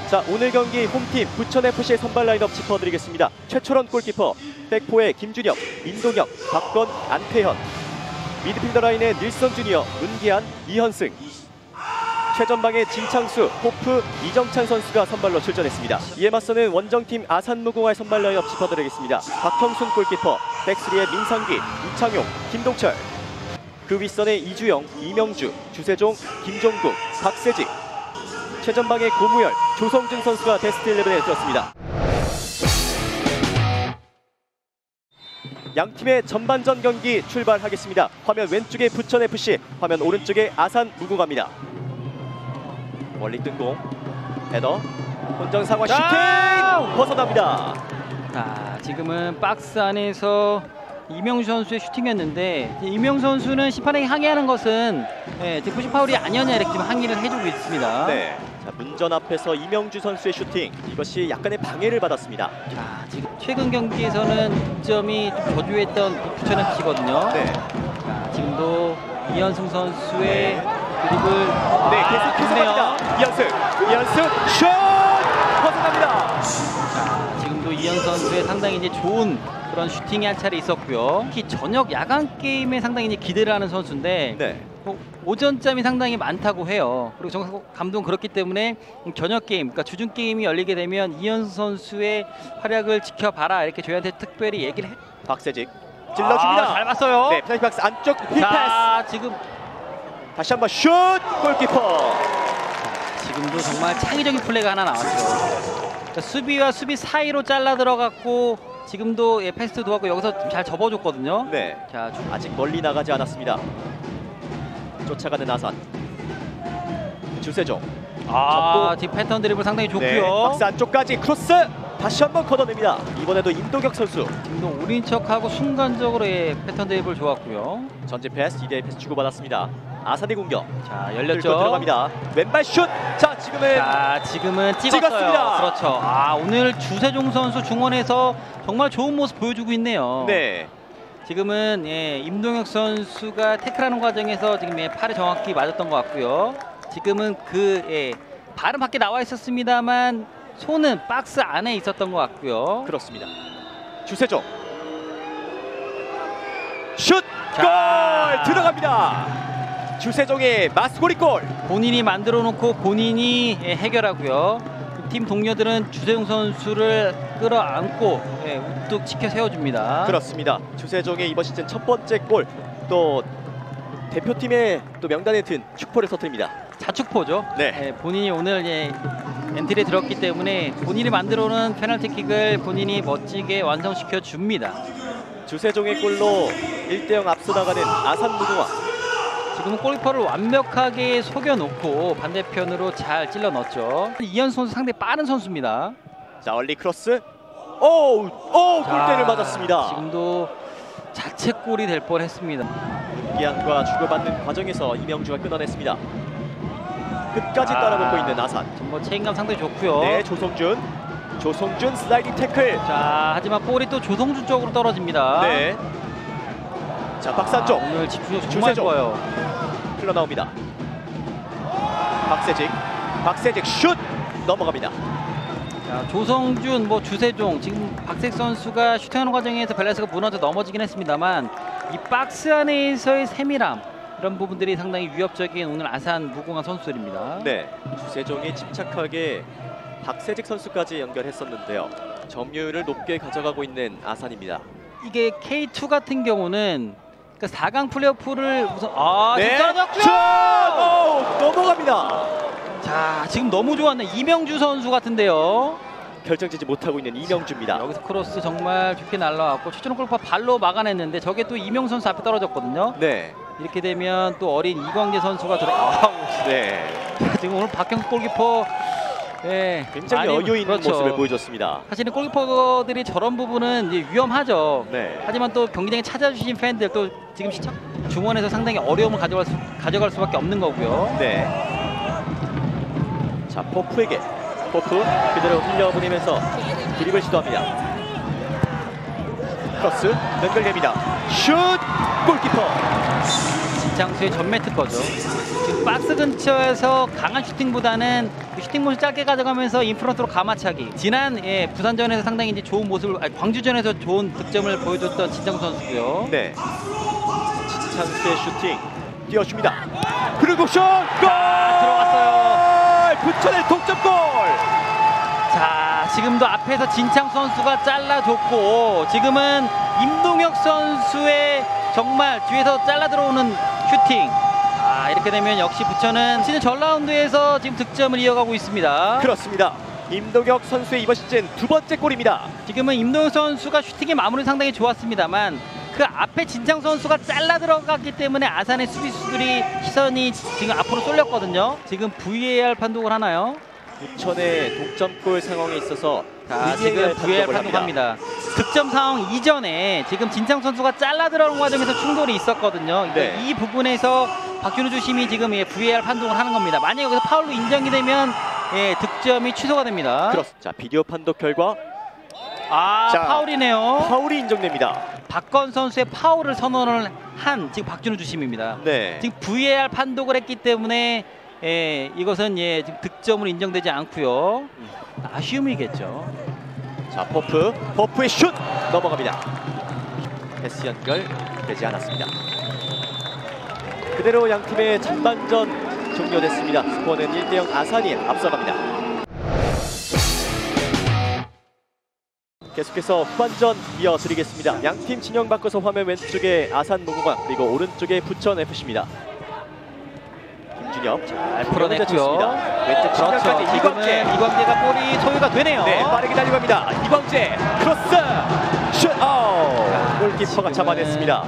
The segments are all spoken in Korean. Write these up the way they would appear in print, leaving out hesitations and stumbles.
자, 오늘 경기 홈팀 부천FC의 선발 라인업 짚어드리겠습니다. 최철원 골키퍼, 백포의 김준혁, 임동혁, 박건, 안태현, 미드필더 라인의 닐선 주니어, 문기한, 이현승, 최전방의 진창수, 호프, 이정찬 선수가 선발로 출전했습니다. 이에 맞서는 원정팀 아산무공화의 선발 라인업 짚어드리겠습니다. 박형순 골키퍼, 백스리의 민상기, 이창용, 김동철, 그 윗선의 이주영, 이명주, 주세종, 김종국, 박세직, 최전방의 고무열, 조성준 선수가 베스트 11에 들었습니다. 양팀의 전반전 경기 출발하겠습니다. 화면 왼쪽에 부천FC, 화면 오른쪽에 아산무공화입니다. 멀리 뜬 공, 헤더, 혼전 상황 슈팅! 벗어납니다. 자, 지금은 박스 안에서 이명주 선수의 슈팅이었는데, 이명주 선수는 심판에게 항의하는 것은 푸시 파울이 아니었냐 이렇게 지금 항의를 해주고 있습니다. 네, 자, 문전 앞에서 이명주 선수의 슈팅, 이것이 약간의 방해를 받았습니다. 자, 지금 최근 경기에서는 득점이 좀 저조했던 부천FC거든요. 네. 자, 지금도 이현승 선수의 드리블, 네, 계속해서 갑니다. 이현승 슛! 벗어납니다. 자, 지금도 이현승 선수의 상당히 이제 좋은 그런 슈팅이 한 차례 있었고요. 특히 저녁 야간 게임에 상당히 이제 기대를 하는 선수인데, 네. 오전짬이 상당히 많다고 해요. 그리고 정 감독은 그렇기 때문에 저녁 게임, 그러니까 주중 게임이 열리게 되면 이현승 선수의 활약을 지켜봐라 이렇게 저희한테 특별히 얘기를 해. 박세직 찔러줍니다. 잘 봤어요. 네, 페널티 박스 안쪽 힐패스. 자, 지금 다시 한번 슛! 골키퍼. 지금도 정말 창의적인 플레이가 하나 나왔죠. 자, 수비와 수비 사이로 잘라 들어갔고, 지금도 패스도 도왔고 여기서 잘 접어줬거든요. 네. 자, 아직 멀리 나가지 않았습니다. 쫓아가는 아산. 주세종. 지금 패턴 드리블 상당히 좋고요. 네, 박스 안쪽까지 크로스. 다시 한번 걷어냅니다. 이번에도 임동혁 선수. 지금도 올인 척하고 순간적으로 패턴 드리블 좋았고요. 전진 패스, 2대1 패스 주고받았습니다. 아산의 공격. 자, 열렸죠. 들어갑니다. 왼발 슛. 자, 지금은 찍었습니다. 그렇죠. 오늘 주세종 선수 중원에서 정말 좋은 모습 보여주고 있네요. 네. 지금은 임동혁 선수가 태클하는 과정에서 지금 팔에 정확히 맞았던 것 같고요. 지금은 발은 밖에 나와 있었습니다만 손은 박스 안에 있었던 것 같고요. 그렇습니다. 주세종. 슛! 자, 골! 들어갑니다. 주세종의 마스고리 골. 본인이 만들어 놓고 본인이 해결하고요. 팀 동료들은 주세종 선수를 끌어안고 우뚝 지켜 세워줍니다. 그렇습니다. 주세종의 이번 시즌 첫 번째 골, 또 대표팀의 또 명단에 든 축포를 터뜨립니다. 자축포죠. 네. 본인이 오늘 엔트리에 들었기 때문에 본인이 만들어놓은 페널티킥을 본인이 멋지게 완성시켜 줍니다. 주세종의 골로 1대0 앞서 나가는 아산무공화. 지금은 골키퍼를 완벽하게 속여놓고 반대편으로 잘 찔러 넣었죠. 이현승 선수 상당히 빠른 선수입니다. 자, 얼리 크로스. 골대를 맞았습니다. 지금도 자책골이 될 뻔했습니다. 문기한과 주고받는 과정에서 이명주가 끊어냈습니다. 끝까지 따라붙고 있는 아산. 정말 책임감 상당히 좋고요. 네, 조성준 슬라이딩 태클. 자, 하지만 볼이 또 조성준 쪽으로 떨어집니다. 네. 자, 박스 안쪽. 오늘 집중력 정말 좋아요. 흘러나옵니다. 박세직 슛! 넘어갑니다. 자, 조성준, 주세종, 지금 박색 선수가 슈팅하는 과정에서 밸런스가 무너져 넘어지긴 했습니다만 이 박스 안에서의 세밀함, 이런 부분들이 상당히 위협적인 오늘 아산 무공화 선수들입니다. 네, 주세종이 침착하게 박세직 선수까지 연결했었는데요. 점유율을 높게 가져가고 있는 아산입니다. 이게 K2 같은 경우는 4강 플레이오프를 우선 네, 지금 떨어졌고요. 넘어갑니다. 자, 지금 너무 좋았네. 이명주 선수 같은데요. 결정지지 못하고 있는 이명주입니다. 여기서 크로스 정말 좋게 날라왔고 최준호 골키퍼 발로 막아냈는데 저게 또 이명주 선수 앞에 떨어졌거든요. 네. 이렇게 되면 또 어린 이광재 선수가 들어가고 네. 지금 오늘 박형수 골키퍼 굉장히 여유 있는 모습을 보여줬습니다. 사실은 골키퍼들이 저런 부분은 이제 위험하죠. 네. 하지만 또 경기장에 찾아주신 팬들, 또 지금 시청 중원에서 상당히 어려움을 가져갈 수밖에 없는 거고요. 네. 자, 포프 그대로 흘려보내면서 드리블 시도합니다. 크로스 연결됩니다. 슛! 골키퍼. 진창수의 전매 특허죠. 지금 박스 근처에서 강한 슈팅보다는 슈팅 모션 짧게 가져가면서 인프런트로 가마차기. 지난 부산전에서 상당히 이제 좋은 모습을, 광주전에서 좋은 득점을 보여줬던 진창 선수고요. 네. 진창수의 슈팅 뛰어줍니다. 그리고 슛! 골! 들어갔어요. 부천의 동점골! 자, 지금도 앞에서 진창 선수가 잘라줬고 지금은 임동혁 선수의 정말 뒤에서 잘라 들어오는 슈팅. 이렇게 되면 역시 부천은 시즌 전 라운드에서 지금 득점을 이어가고 있습니다. 그렇습니다. 임동혁 선수의 이번 시즌 두 번째 골입니다. 지금은 임동혁 선수가 슈팅의 마무리 상당히 좋았습니다만 그 앞에 진창 선수가 잘라 들어갔기 때문에 아산의 수비수들이 시선이 지금 앞으로 쏠렸거든요. 지금 VAR 판독을 하나요? 부천의 동점골 상황에 있어서 지금 VAR 판독합니다. 득점 상황 이전에 지금 진창 선수가 잘라 들어간 과정에서 충돌이 있었거든요. 네. 이 부분에서 박준우 주심이 지금 VAR 판독을 하는 겁니다. 만약 여기서 파울로 인정이 되면 득점이 취소가 됩니다. 자, 비디오 판독 결과 자, 파울이네요. 파울이 인정됩니다. 박건 선수의 파울을 선언을 한 지금 박준우 주심입니다. 네. 지금 VAR 판독을 했기 때문에 이것은 지금 득점으로 인정되지 않고요. 아쉬움이겠죠. 자, 포프의 슛 넘어갑니다. 패스 연결 되지 않았습니다. 그대로 양 팀의 전반전 종료됐습니다. 스코어는 1대0 아산이 앞서갑니다. 계속해서 후반전 이어드리겠습니다. 양 팀 진영 바꿔서 화면 왼쪽에 아산 무궁화 그리고 오른쪽에 부천 FC입니다. 김준엽 잘 풀어냈고요. 왼쪽 측면까지 이광재가 볼이 소유가 되네요. 네, 빠르게 달려갑니다. 이광재 크로스 슛! 골키퍼가 잡아냈습니다.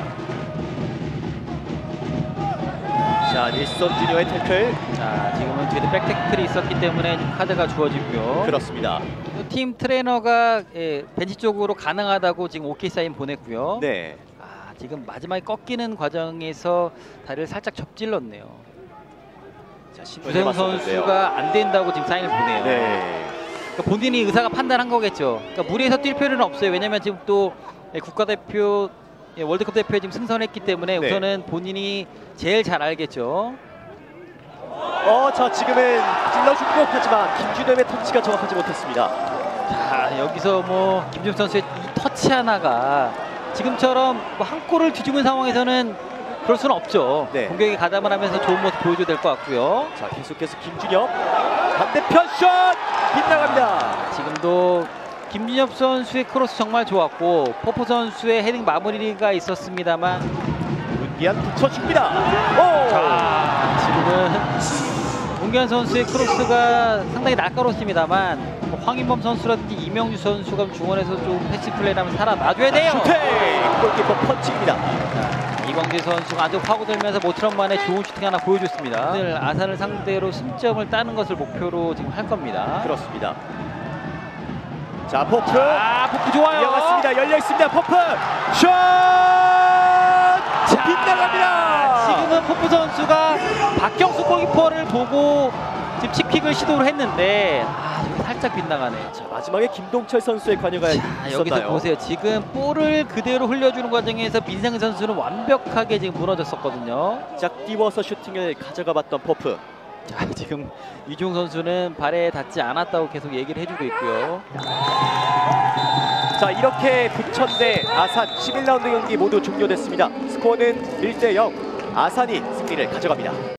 자, 닐슨 주니어의 태클. 자, 지금은 뒤에 백태클이 있었기 때문에 카드가 주어지고요. 그렇습니다. 팀 트레이너가 벤치 쪽으로 가능하다고 지금 오케이 사인 보냈고요. 네. 지금 마지막에 꺾이는 과정에서 다리를 살짝 접질렀네요. 자, 주세훈 선수가 안 된다고 지금 사인을 보내요. 네. 그러니까 본인이 의사가 판단한 거겠죠. 그러니까 무리해서 뛸 필요는 없어요. 왜냐면 지금 또 국가대표 월드컵 대표에 지금 승선했기 때문에 네. 우선은 본인이 제일 잘 알겠죠. 자, 지금은 찔러주고 하지만 김준엽의 터치가 정확하지 못했습니다. 자, 여기서 김준엽 선수의 이 터치 하나가 지금처럼 한 골을 뒤집은 상황에서는 그럴 수는 없죠. 네. 공격에 가담을 하면서 좋은 모습 보여줘야 될 것 같고요. 자, 계속해서 김준엽 반대편 슛 빗나갑니다. 지금도 김준엽 선수의 크로스 정말 좋았고 포포 선수의 헤딩 마무리가 있었습니다만 문기한 붙여줍니다. 자, 지금은 문기한 선수의 크로스가 상당히 날카롭습니다만 황인범 선수라든지 이명주 선수가 중원에서 좀 패스 플레이를 하면 살아놔줘야 돼요. 슈팅! 골키퍼 펀치입니다. 이광재 선수가 아주 파고들면서 모처럼 만에 좋은 슈팅 하나 보여줬습니다. 오늘 아산을 상대로 승점을 따는 것을 목표로 지금 할 겁니다. 그렇습니다. 자, 포프 좋아요. 이어갔습니다. 열려있습니다. 포프 슛! 빗나갑니다. 지금은 포프 선수가 박경수 골키퍼를 보고 지금 칩킥을 시도를 했는데 살짝 빗나가네요. 자, 마지막에 김동철 선수의 관여가 있었나요? 여기서 보세요. 지금 볼을 그대로 흘려주는 과정에서 민상희 선수는 완벽하게 지금 무너졌었거든요. 짝 띄워서 슈팅을 가져가 봤던 포프. 자, 지금 이종 선수는 발에 닿지 않았다고 계속 얘기를 해주고 있고요. 자, 이렇게 부천 대 아산 11라운드 경기 모두 종료됐습니다. 스코어는 1대0. 아산이 승리를 가져갑니다.